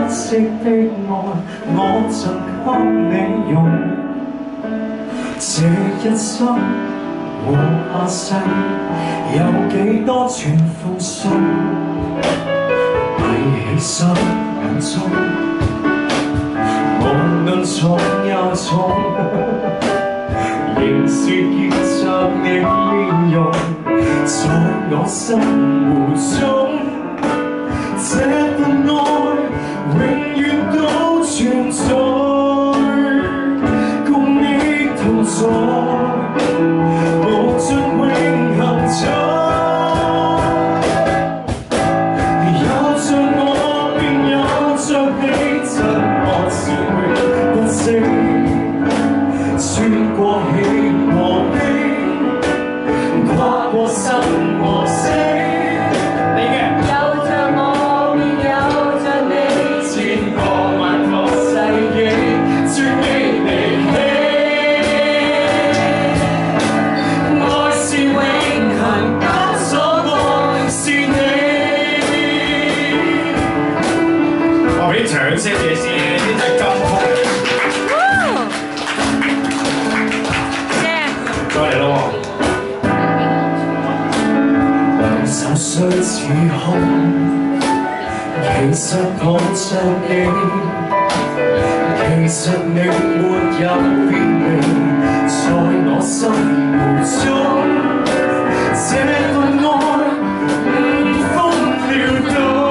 息的愛，我盡給你用。這一生和下世，有幾多全奉送？閉起雙眼中，無論重又重，仍是結着你面容，在我心湖中。 這份愛永遠都存在，共你同在，無盡永恆中。有着我便有着你，真愛是永不息，穿過喜和悲，跨過生和死。 掌聲謝先，呢隻金曲。再嚟咯喎！手雖似空，其實我着你，其實你沒有別離，在我心湖中，這份愛五風撩動。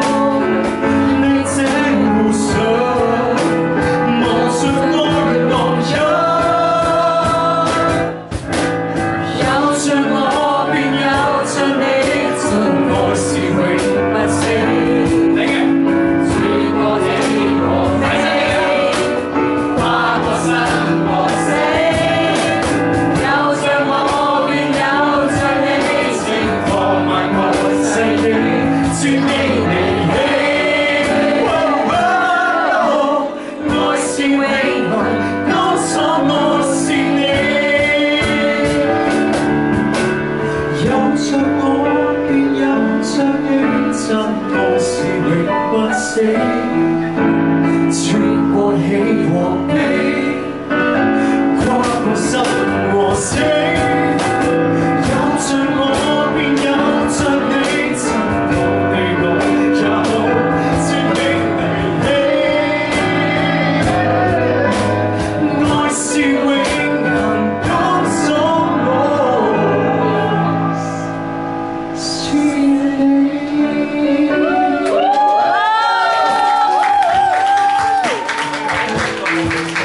穿過喜和悲，跨過生和死，有着我便有着你，真愛地來也好，絕境離棄，愛是永恆趕走我，是你。 Thank you.